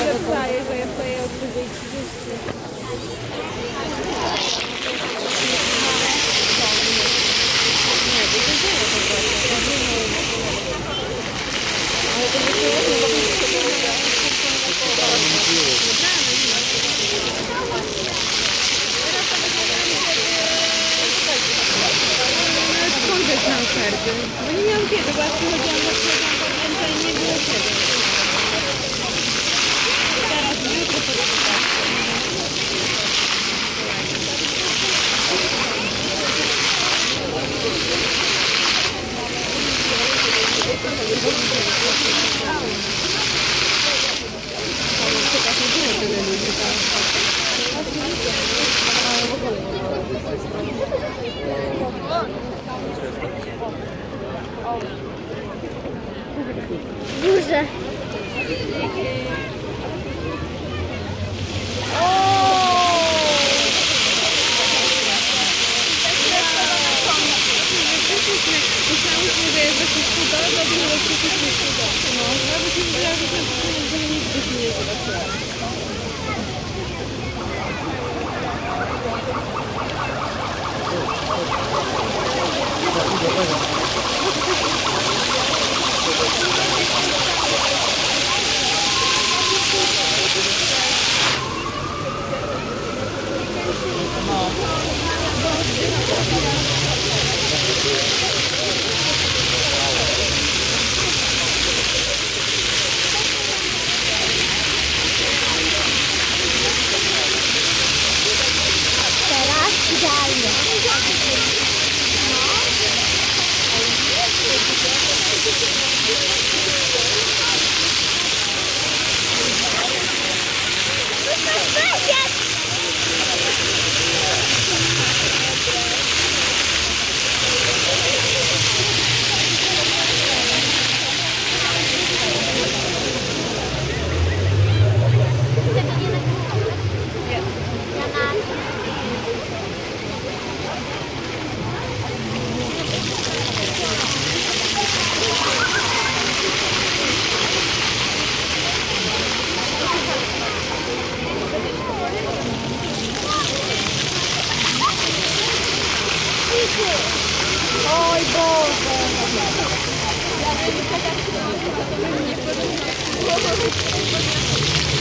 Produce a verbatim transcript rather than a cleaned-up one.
wstaje, że ja stoję o drugiej trzydzieści. Skąd jest nam serce? Bo nie miałam kiedy, bo jak przychodziłam do przodu, to nie było kiedy. Teraz jutro sobie duże. Myślałyśmy, że jest dosyć cudo, to było dosyć cudo. No, nawet się wydaje, że nigdy się nie zobaczyła. Teraz idealnie. Oj Boże!